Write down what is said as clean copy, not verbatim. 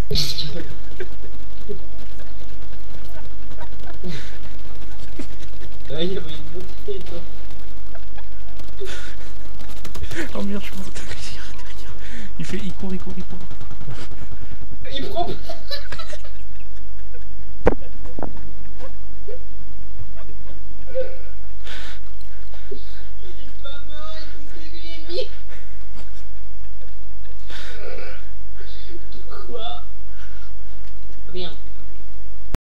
Ah, il y avait une montée, toi. Oh merde, je suis mort derrière. Il court. Il prend pas.